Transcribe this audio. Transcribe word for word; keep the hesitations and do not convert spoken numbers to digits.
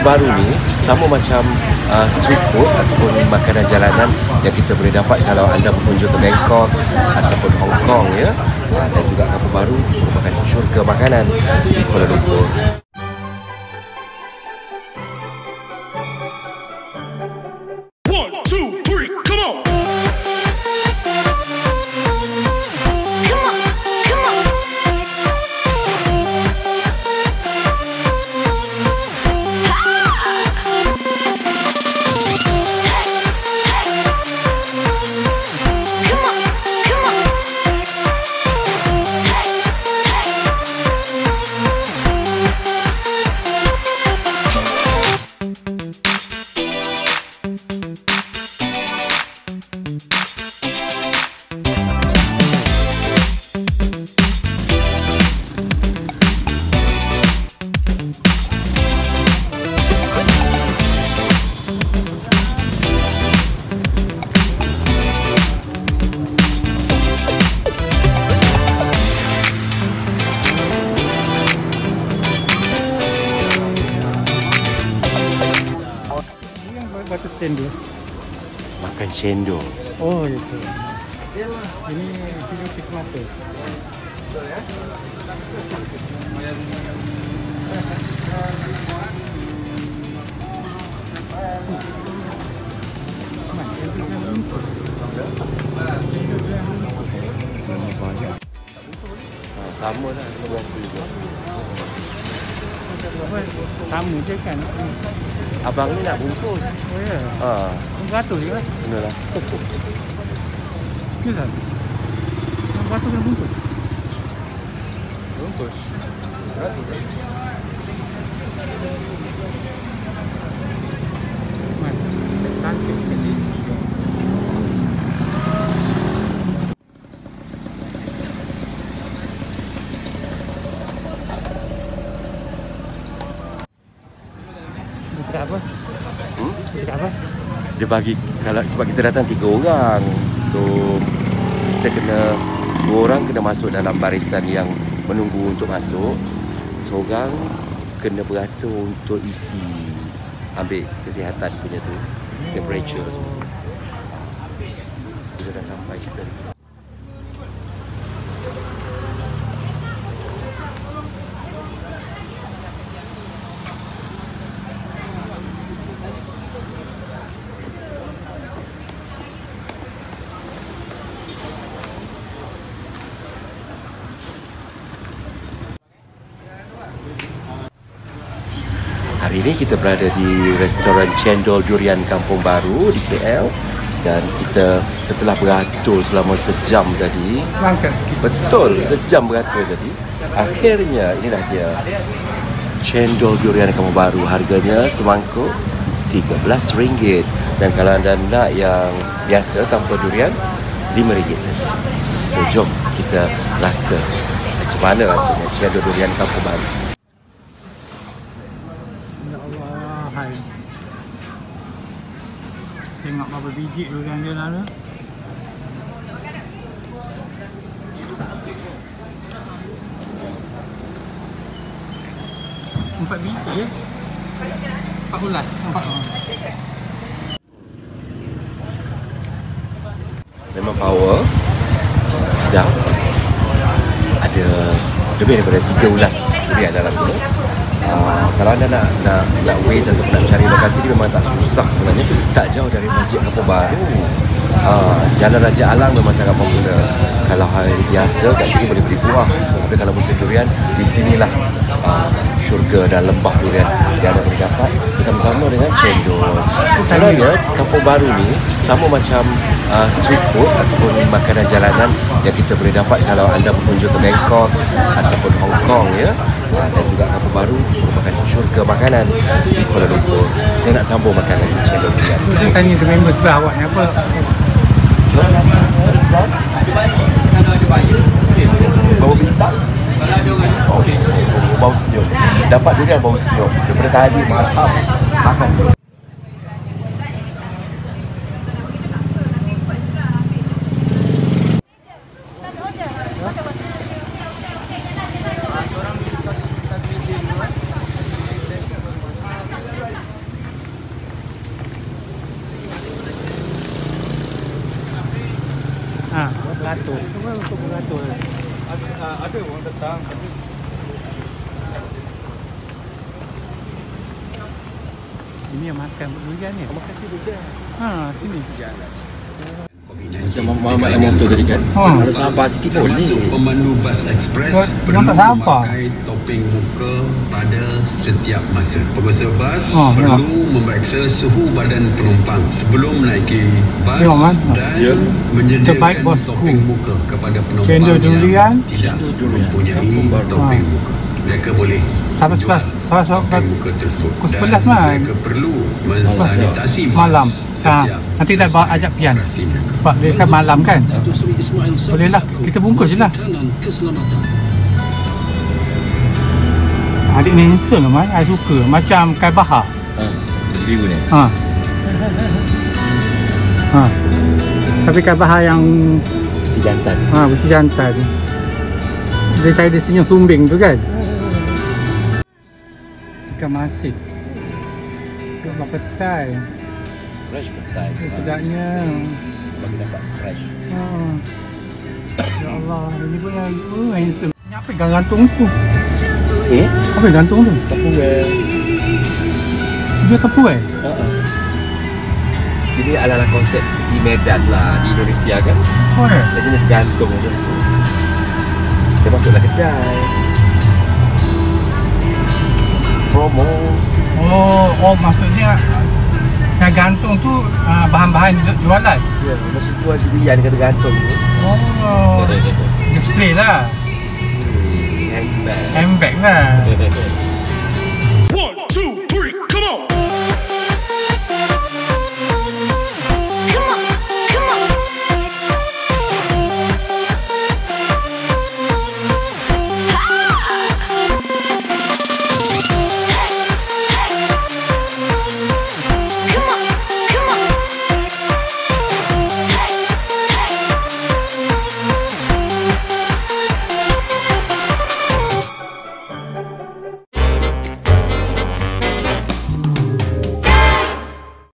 Kampung Baru ni sama macam uh, street food ataupun makanan jalanan yang kita boleh dapat kalau anda berkunjung ke Bangkok ataupun Hong Kong, ya. Uh, dan juga Kampung Baru merupakan syurga makanan di Kuala Lumpur. Cendol. Makan cendol. Oh, itu. Ini ini tomato. Sama lah dengan berapa juga. Kamu je kan. Abang ni nak bungkus. Oh ya. Ha. Beratus je lah. Benalah. Ni lah. Beratus kena bungkus. Bungkus. Beratus kan? Cantik sekali. Cakap apa? Hmm? Cakap apa? Dia bagi, kalau sebab kita datang tiga orang, so kita kena dua orang kena masuk dalam barisan yang menunggu untuk masuk. Seorang kena beratur untuk isi, ambil kesihatan punya tu, temperature semua. Kita dah sampai kita. Hari ini kita berada di restoran Cendol Durian Kampung Baru di K L dan kita setelah beratur selama sejam tadi, Langkah sikit. betul sejam beratur tadi, akhirnya inilah dia Cendol Durian Kampung Baru. Harganya semangkuk tiga belas ringgit dan kalau anda nak yang biasa tanpa durian lima ringgit saja. So jom kita rasa macam mana rasanya Cendol Durian Kampung Baru. Hai. Tengok berapa biji durian dia lah tu. Empat biji je. Empat belas. Nampak tak? Memang power. Sedap. Ada lebih daripada tiga ulas durian dalam tu. Uh, kalau anda nak nak nak waste atau nak cari lokasi ni memang tak susah sebenarnya. Tak jauh dari Masjid Kampung Baru. Uh, Jalan Raja Alang memang sangat popular. Kalau hari biasa kat sini boleh beli buah. Tapi kalau musim durian, di sinilah uh, syurga dan lembah durian yang anda boleh dapat bersama-sama dengan cendol. Sebenarnya Kampung Baru ni sama macam uh, street food ataupun makanan jalanan yang kita boleh dapat kalau anda berkunjung ke Bangkok ataupun Hong Kong, ya. Uh, dan juga Kampung Baru merupakan syurga makanan di Kuala Lumpur. Saya nak sambung makanan cendol durian. Dia tanya ke member sebelah awak ni apa? Bau bintang. Oh, bau senyum. Dapat durian bau senyum. Daripada tadi masak makan. mengatur. Cuma untuk mengatur. Ada, uh, ada orang datang tapi ini yang makan durian ni. Terima kasih juga. Ha, sini. Macam Muhammad yang motor tadi kan. Ha. Kalau sabar sikit boleh. Pemandu bas ekspres Dia- dia perlu tak sabar. memakai topeng muka pada setiap masa. Penguasa bas Oh, perlu memeriksa suhu badan penumpang sebelum menaiki bas Ya, Man. dan Ya. menyediakan Terbaik bosku. topeng muka kepada penumpang Cendol durian. yang tidak Cendol durian. mempunyai Kampung baru. topeng Ha. muka. Mereka boleh Sampai menjual sebelas- sampai sebelas- topeng muka tersebut pukul dan sebelas, Man. mereka perlu mensanitasi bas Malam. Ha, setiap nanti dah bawa ajak pian. operasi mereka. Sebab dia kan malam kan. Bolehlah kita bungkus je lah. Adik ni handsome kan, I suka. Macam Kai Bahar. Ha. Biru ni. Ha. Ha. Tapi Kai Bahar yang Si jantan. ha, besi jantan. Dia cari dia senyum sumbing tu kan. Ikan masin. Ikan petai. Fresh petai. Eh, sedapnya. Bagi dapat fresh. Ha. Ya Allah, ini pun yang oh, handsome. Ni apa yang gantung tu? Eh? Apa yang gantung tu? Tepung. Jual tepu eh? Uh-uh. Sini adalah konsep di Medan lah, di Indonesia kan. Oh ya? Dia jenis gantung macam tu. Kita masuklah kedai. Promo. Oh, oh maksudnya yang gantung tu uh, bahan-bahan ju- jualan. Ya, masih jual durian kata gantung tu. Oh, display lah. Handbag. Handbag lah.